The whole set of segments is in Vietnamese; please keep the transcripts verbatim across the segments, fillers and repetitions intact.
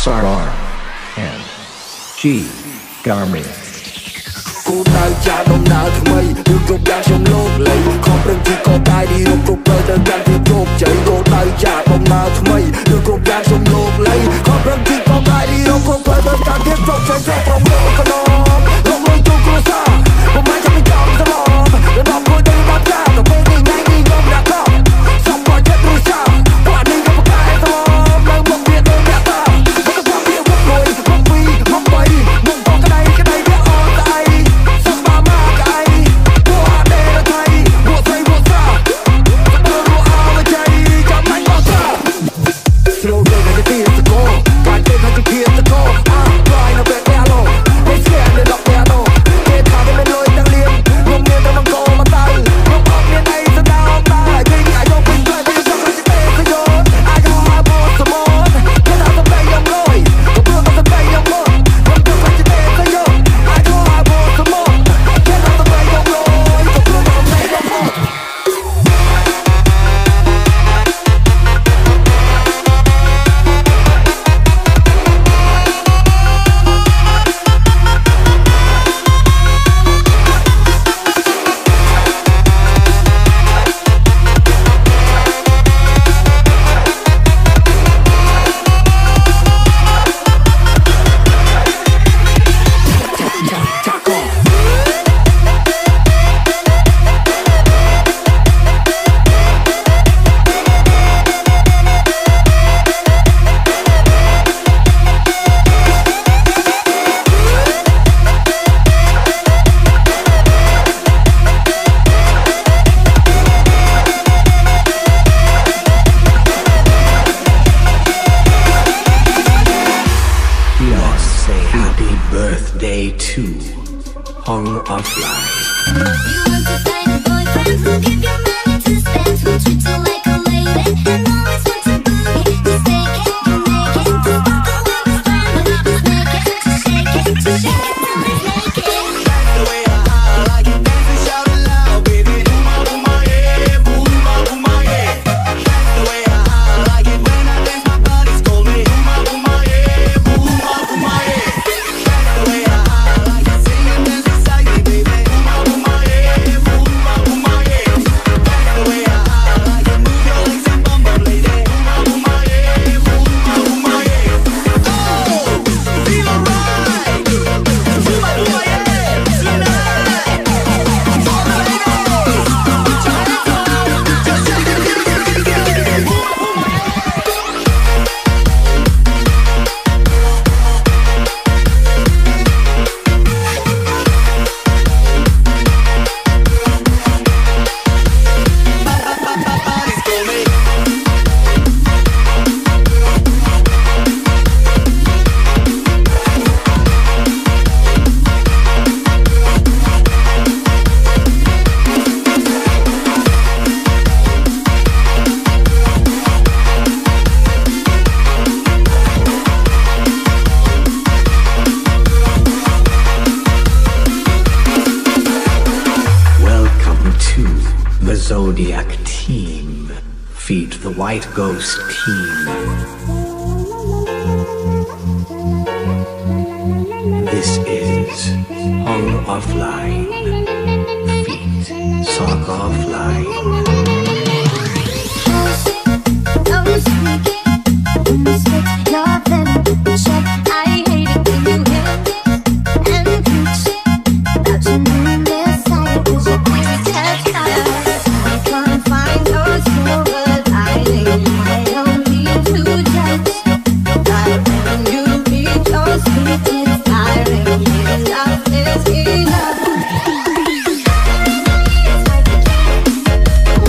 Sarar and G Garmy គូដៅចាដំណើរថ្មីរឿងគ្រប់យ៉ាងខ្ញុំលោកលៃខំប្រឹងទីក៏កាយទីរំគ្រប់ទៅទៅកាន់ទីជោគជ័យគូដៅចាដំណើរថ្មីរឿងគ្រប់យ៉ាងខ្ញុំលោកលៃខំប្រឹងទីក៏កាយទីរំគ្រប់ទៅទៅកាន់ទីជោគជ័យចូលប្រមូលកណោលោកលុយទូគ្រួសារผมไม่จะไม่ยอมตลอดแล้วบอกคุยได้บ้างจ้าแต่เพลงนี้ไงนี่ยอมรับก็สองปล่อยเจ็ดรู้จักกว่านี้ก็ประกาศตลอดแล้วบอกเพียงเดินแยกตาไม่ต้องบอกเพียงว่าคุยว่าปีว่าไปมึงบอกกันได้กันได้เรื่องอ่อนใจสักมามากไอ้หัวเดลไทยหัวใจหัวซาจะเดินหัวเอาใจจะไม่บอกซา Slow down and the beat to go การเต้นให้จะเพียรจะโก้อ่ะปล่อยนะเบรกแย่ลงไม่เสียเลยหรอกแย่ลงเกตขาได้ไม่ลอยดังเลี้ยงลงเรียนกำลังโกมาตายลงออกเรียนในสนามตายยิงไอ้ยกปืนด้วยไปยังต้องการจะเตะขยนไอ้ก็หาโบสมอนแค่ทำสเปย์ยังลอยก็เพื่อนก็สเปย์ยังหมดลงต้องการจะเตะขยนไอ้ก็หาโบสมอนแค่ทำสเปย์ยังลอยก็เพื่อนก็สเปย์ยังหมด Birthday to Hung Offline. You want to find a boyfriend who'll give you money to spend, who'll treat you like a lady, and always want to boogie. Just take it, you make it, to walk away with family. Just make it, to shake it, to shake it till it's naked. That's the way I like it, dance and shout it loud, baby. Boom, boom, yeah, boom, boom, yeah. That's the way I like it when I dance, my body's call me. Boom, boom, yeah, boom, boom, yeah. That's the way I like it, sing and dance inside me, baby. Boom, boom, yeah, boom, boom, yeah. That's the way I like it, move your legs and bum bum, lady. Boom, boom, yeah, boom, boom, yeah. Oh, feel alright. Boom, boom, yeah, tonight. All the ladies, put your hands up, just shake it, get it, get it, get it, get it. Boom, boom, body's call me. Welcome to the Zodiac Team. Feed the White Ghost Team. This is Hung Offline. Feed Sock Offline. Don't speak it, mistake nothing. Check, I hate it when you hit and preach about your new messiah, 'cause your theory catch fire. I can't find your silver lining. I don't need to judge. Like when you read your sweet, it's tiring. Enough is enough.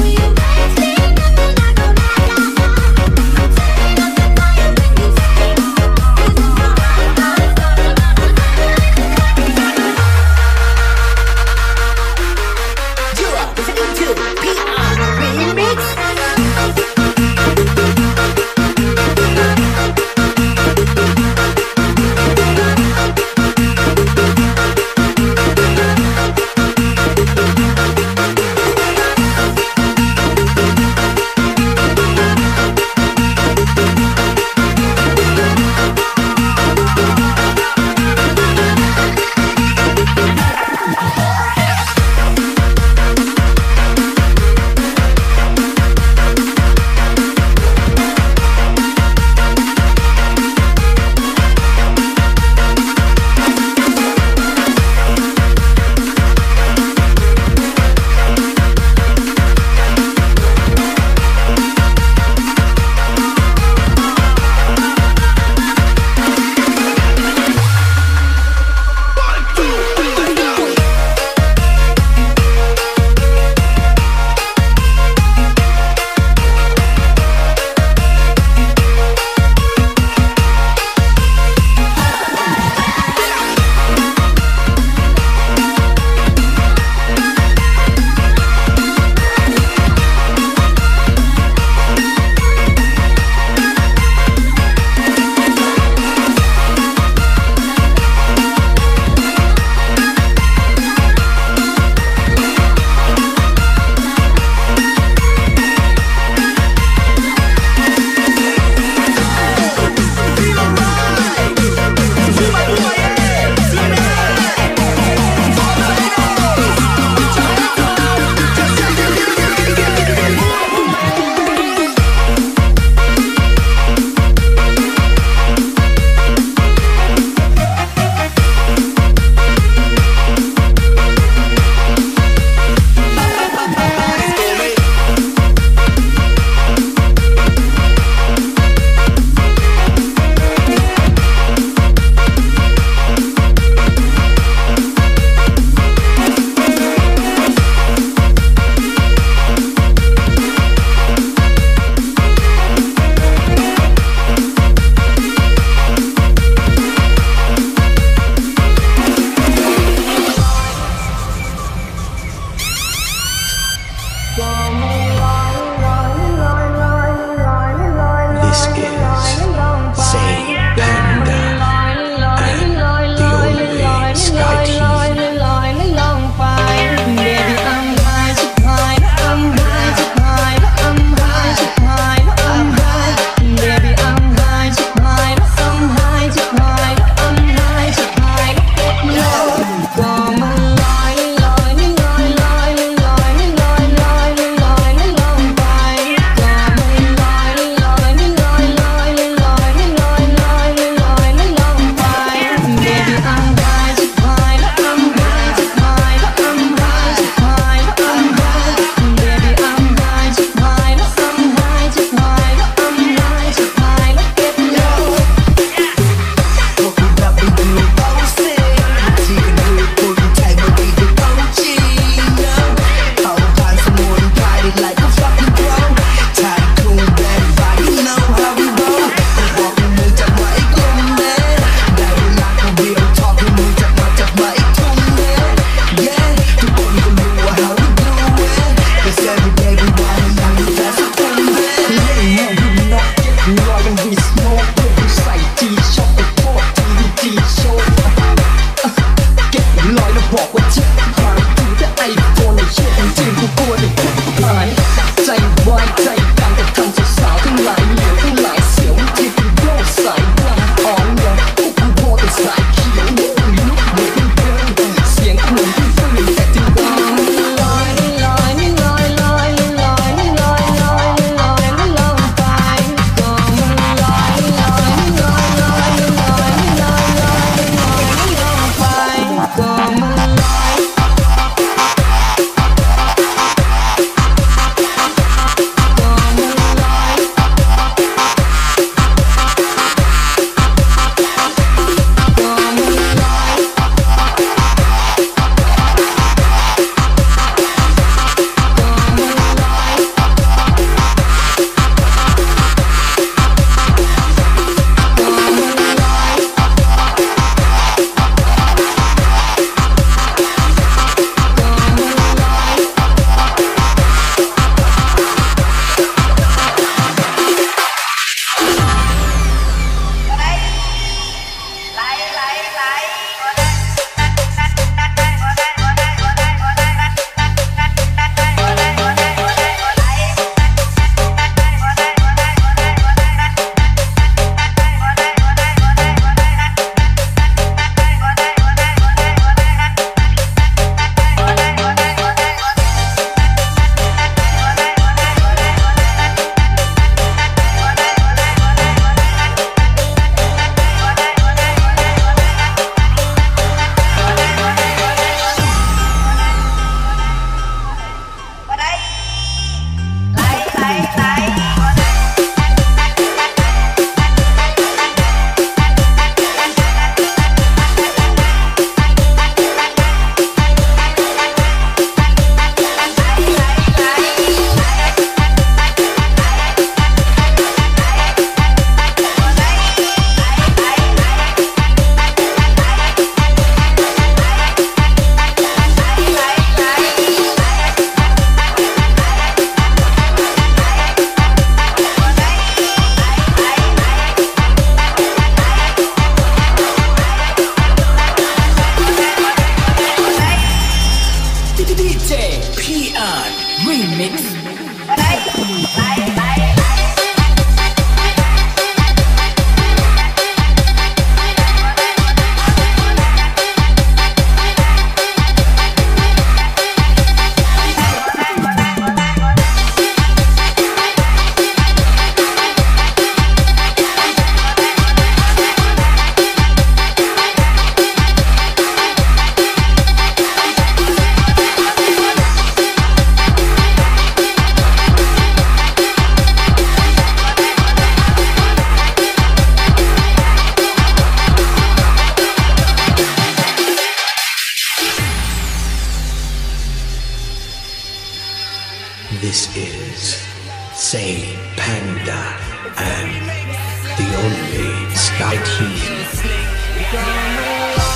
This is Say Panda and the only Sky Team.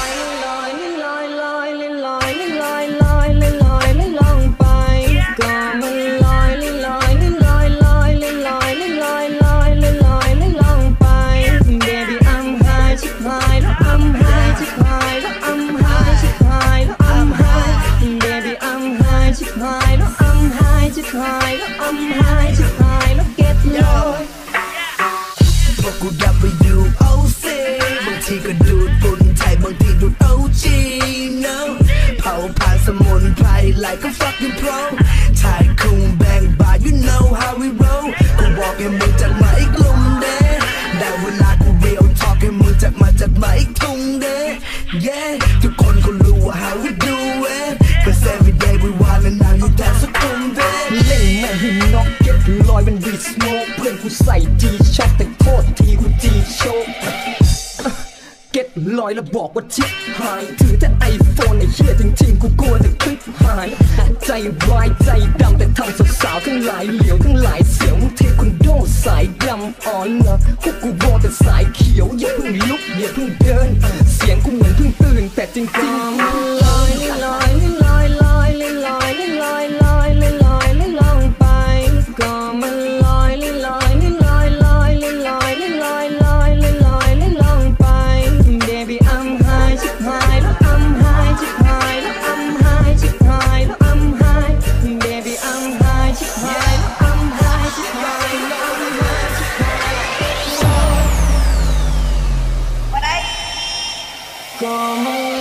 พวกกูดับไปดูโอซีบางทีก็ดูดปุ่นไทยบางทีดูดโอจีเนาะเผาผ่านสมุนไพร like a fucking pro ชายคุงแบงบา you know how we roll กูบอกให้มึงจัดมาอีกลุ่มเด้ได้เวลากู real talk ให้มึงจัดมาจัดมาอีกทุ่งเด้ yeah ทุกคนก็รู้ว่า how we do it cause every day we wild and now you dance สักทุ่มเด้เล่นแม่งให้น็อกเก็ตลอยเป็นวีสโมกเพื่อนกูใส่จีช็อปแต่โทษทีกูจีโชกเก็ตลอยแล้วบอกว่าชิปหายถือแต่ไอโฟนไอเหี้ยจริงๆกูกลัวแต่คลิปหายใจวายใจดำแต่ทำสาวๆทั้งหลายเหลียวทั้งหลายเสียวเทควันโดสายดำอ่อนนะพวกกูวอแต่สายเขียวอย่าเพิ่งลุกอย่าเพิ่งเดินเสียงกูเหมือนเพิ่งตื่นแต่จริงๆลอยลอยลอยลอยลอยลอยลอยลอยลอยลอยไปก็มันลอยลอยลอยลอยลอยลอยลอยลอยลอยลอยไป Baby I'm high ชิบหายแล้ว I'm high ชิบหายแล้ว I'm high ชิบหายแล้ว I'm high Baby I'm high ชิบหายแล้ว I'm high ชิบหายแล้ว I'm high ชิบหายแล้วก็มัน